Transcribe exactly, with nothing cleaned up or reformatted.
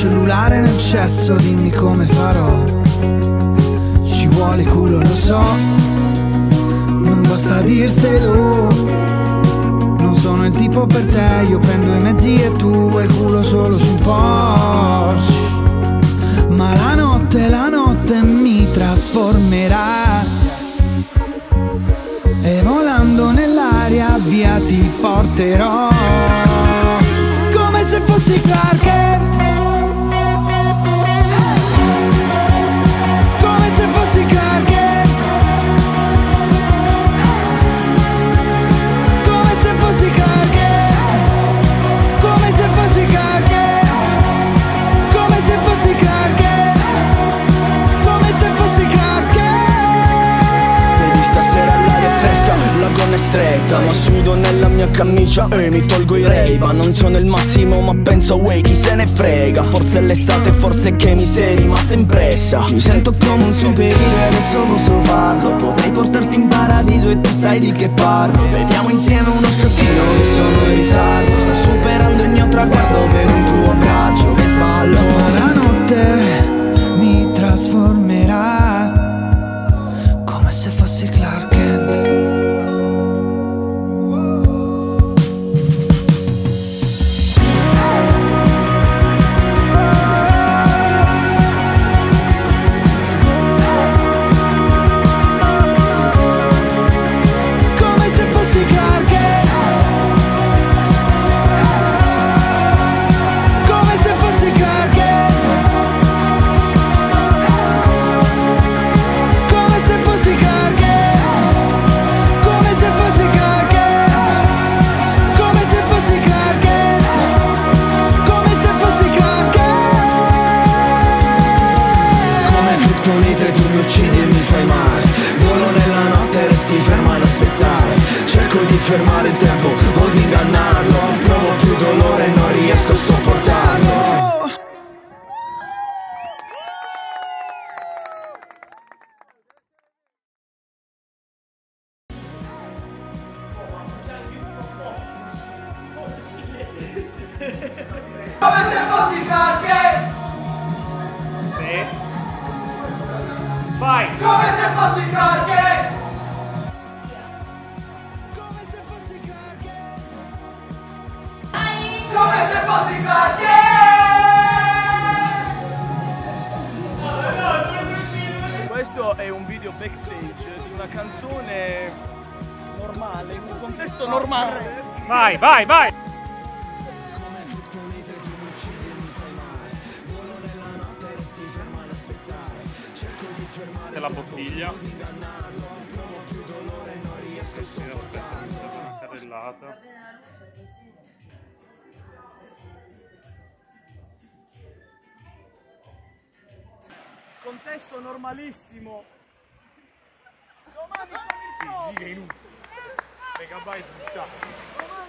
cellulare nel cesso, dimmi come farò. Ci vuole culo, lo so, non basta dirselo. Non sono il tipo per te, io prendo i mezzi e tu vuoi il culo solo su un Porsche. Ma la notte, la notte mi trasformerà e volando nell'aria via ti porterò, come se fossi Clark Kent, come se fossi Clark Kent, come se fossi Clark Kent, come se fossi Clark Kent, come se fossi Clark Kent, come se fossi Clark Kent. Vedi stasera l'aria è fresca, la gonna è stretta, ma sudo nella mia camicia e mi tolgo i Ray-Ban. Non sono il massimo ma penso a way, chi se ne frega. Forse è l'estate, forse è che mi sei rimasta impressa. Mi sento come un supereroe, adesso posso farlo. Potrei portarti in paradiso e tu sai di che parlo. Vediamo insieme uno sciottino che sono in ritardo. Sto superando il mio traguardo per un tuo abbraccio che sballo. Ma la notte mi trasformerà, come se fossi Clark Kent. Tu mi uccidi e mi fai male, volo nella notte e resti ferma ad aspettare. Cerco di fermare il tempo o di ingannarlo, provo più dolore e non riesco a sopportarlo. Come se fossi Clark Kent! Sì. Vai! Come se fossi Clark Kent! Come se fossi Clark Kent. Come se fossi Clark Kent! Questo è un video backstage di una canzone normale, in un contesto normale. Vai, vai, vai! La bottiglia. Sì, aspetta, mi sta una carrellata. Contesto normalissimo. Domani con il show. Giga inutile. Megabyte buttato.